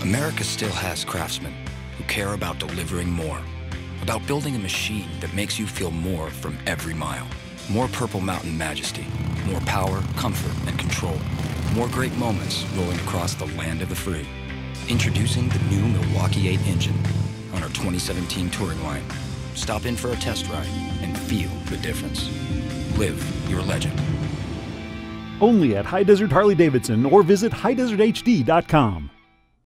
America still has craftsmen who care about delivering more, about building a machine that makes you feel more from every mile. More Purple Mountain majesty, more power, comfort, and control. More great moments rolling across the land of the free. Introducing the new Milwaukee 8 engine on our 2017 Touring line. Stop in for a test ride and feel the difference. Live your legend. Only at High Desert Harley-Davidson or visit highdeserthd.com.